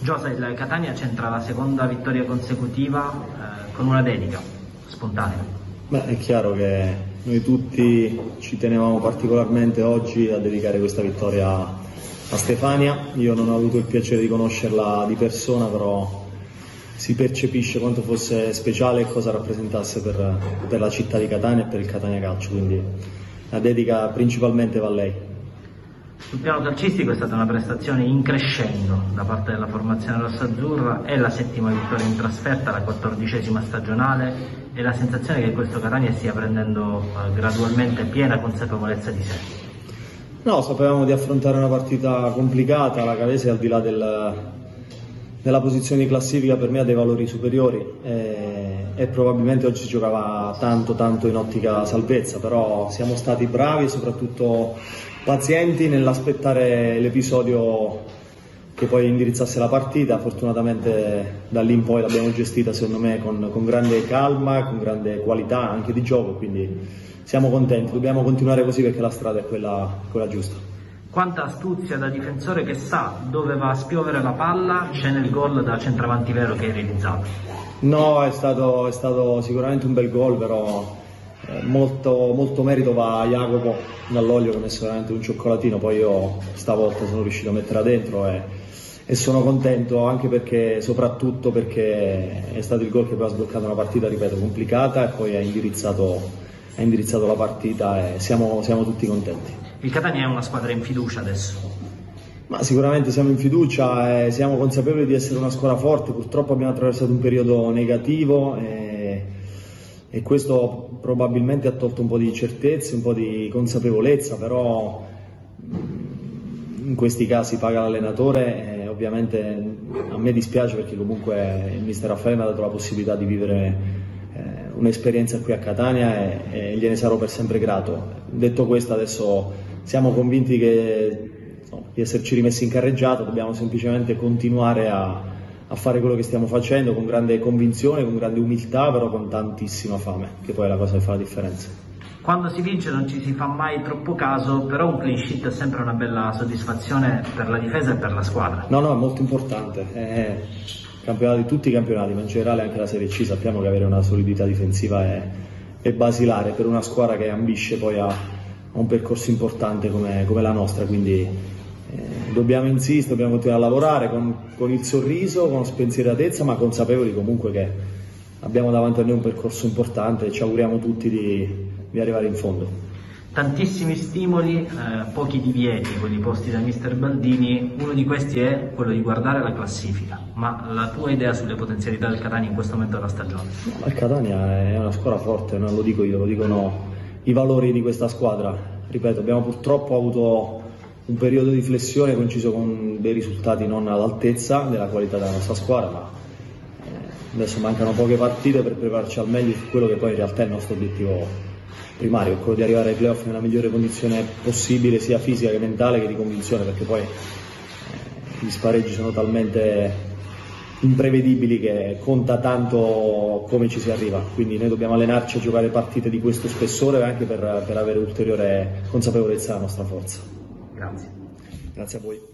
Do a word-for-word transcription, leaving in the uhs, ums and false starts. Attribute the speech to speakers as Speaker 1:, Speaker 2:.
Speaker 1: Giosa, il Catania centra la seconda vittoria consecutiva eh, con una dedica spontanea.
Speaker 2: Beh, è chiaro che noi tutti ci tenevamo particolarmente oggi a dedicare questa vittoria a Stefania. Io non ho avuto il piacere di conoscerla di persona, però si percepisce quanto fosse speciale e cosa rappresentasse per, per la città di Catania e per il Catania Calcio, quindi la dedica principalmente va a lei.
Speaker 1: Sul piano calcistico è stata una prestazione in crescendo da parte della formazione rossazzurra, è la settima vittoria in trasferta, la quattordicesima stagionale, e la sensazione che questo Catania stia prendendo eh, gradualmente piena consapevolezza di sé.
Speaker 2: No, sapevamo di affrontare una partita complicata, la Calese al di là del, della posizione di classifica per me ha dei valori superiori e, e probabilmente oggi giocava tanto tanto in ottica salvezza, però siamo stati bravi e soprattutto pazienti nell'aspettare l'episodio che poi indirizzasse la partita. Fortunatamente da lì in poi l'abbiamo gestita secondo me con, con grande calma, con grande qualità anche di gioco, quindi siamo contenti, dobbiamo continuare così perché la strada è quella, quella giusta.
Speaker 1: Quanta astuzia da difensore che sa dove va a spiovere la palla c'è nel gol da centravanti vero che hai realizzato.
Speaker 2: No, è stato, è stato sicuramente un bel gol, però eh, molto, molto merito va a Jacopo Dall'Oglio che ha messo veramente un cioccolatino, poi io stavolta sono riuscito a metterla dentro e, e sono contento anche perché, soprattutto perché è stato il gol che poi ha sbloccato una partita, ripeto, complicata, e poi ha indirizzato, ha indirizzato la partita e siamo, siamo tutti contenti.
Speaker 1: Il Catania è una squadra in fiducia adesso?
Speaker 2: Ma sicuramente siamo in fiducia e siamo consapevoli di essere una squadra forte. Purtroppo abbiamo attraversato un periodo negativo e, e questo probabilmente ha tolto un po' di certezze, un po' di consapevolezza, però in questi casi paga l'allenatore e ovviamente a me dispiace perché comunque il mister Raffaele mi ha dato la possibilità di vivere eh, un'esperienza qui a Catania e, e gliene sarò per sempre grato. Detto questo, adesso siamo convinti che di esserci rimessi in carreggiata, dobbiamo semplicemente continuare a, a fare quello che stiamo facendo con grande convinzione, con grande umiltà, però con tantissima fame, che poi è la cosa che fa la differenza.
Speaker 1: Quando si vince non ci si fa mai troppo caso, però un clean sheet è sempre una bella soddisfazione per la difesa e per la squadra.
Speaker 2: No, no, è molto importante. È campionati, tutti i campionati, ma in generale anche la Serie C, sappiamo che avere una solidità difensiva è, è basilare per una squadra che ambisce poi a, a un percorso importante come, come la nostra, quindi Eh, dobbiamo insistere, dobbiamo continuare a lavorare con, con il sorriso, con spensieratezza, ma consapevoli comunque che abbiamo davanti a noi un percorso importante e ci auguriamo tutti di, di arrivare in fondo.
Speaker 1: Tantissimi stimoli, eh, pochi divieti, quelli posti da mister Baldini. Uno di questi è quello di guardare la classifica, ma la tua idea sulle potenzialità del Catania in questo momento della stagione?
Speaker 2: No, il Catania è una squadra forte, non lo dico io, lo dicono i valori di questa squadra. Ripeto, abbiamo purtroppo avuto un periodo di flessione coinciso con dei risultati non all'altezza della qualità della nostra squadra, ma eh, adesso mancano poche partite per prepararci al meglio su quello che poi in realtà è il nostro obiettivo primario, quello di arrivare ai playoff nella migliore condizione possibile, sia fisica che mentale che di convinzione, perché poi eh, gli spareggi sono talmente imprevedibili che conta tanto come ci si arriva, quindi noi dobbiamo allenarci a giocare partite di questo spessore anche per, per avere ulteriore consapevolezza della nostra forza.
Speaker 1: Grazie.
Speaker 2: Grazie a voi.